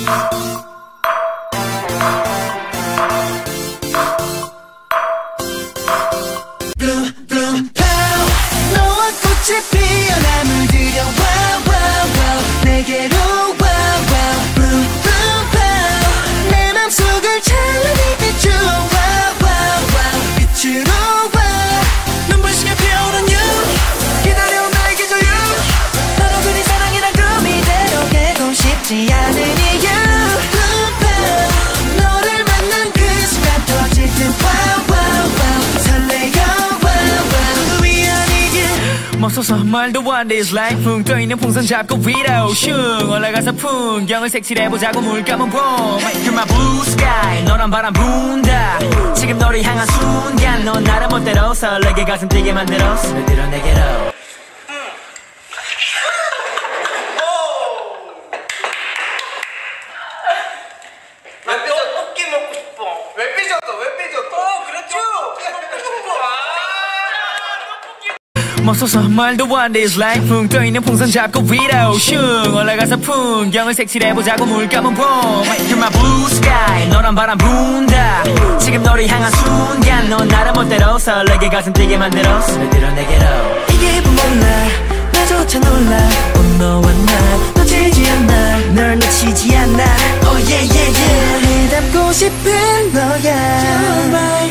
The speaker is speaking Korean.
Bloom bloom pow 너와 꽃이 피어나 물들여 wow wow wow 내게로 wow wow bloom bloom pow 내 맘속을 찬란히 비추어 wow wow wow 빛으로 wow 눈부시게 피어오른 you 기다려 나에게 줘요 너로 그린 사랑이란 그 이대로 깨고 싶지 않은 이유 bloom pow 너를 만난 그 순간 터질 듯 wow wow wow 설레요 멈서서 말도 안 돼 It's like 붕 떠있는 풍선 잡고 위로 슝 올라가서 풍경을 색칠해보자고 물 감은 봄 You're my blue sky 너란 바람 분다 지금 너를 향한 순간 넌 나를 멋대로 설레게 가슴 뛰게 만들어 스며들어 내게로 떡볶이 먹고 싶어. 왜 삐졌어? 왜 삐졌어? 그렇죠. 멈서서 말도 안 돼 It's like 붕 떠있는 풍선 잡고 위로 슝 올라가서 풍경을 색칠해보자고 물 감은 봄 You're my blue sky 너란 바람 분다 지금 너를 향한 순간 넌 나를 멋대로 설레게 가슴 뛰게 만들어 스며들어 내게로 이 기분 몰라 나조차 놀라 너와 나 놓치지 않아 널 놓치지 않아 Oh yeah yeah yeah 내 닮고 싶은 너야